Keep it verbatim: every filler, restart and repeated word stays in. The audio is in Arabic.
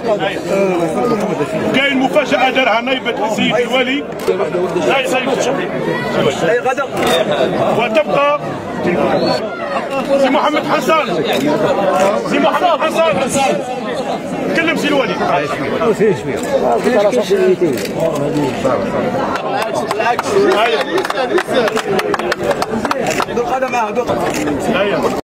كاين مفاجأة دارها نائبة السيد الوالي وتبقى سي محمد حسان. سي محمد حسان كلم سي الوالي. بالعكس بالعكس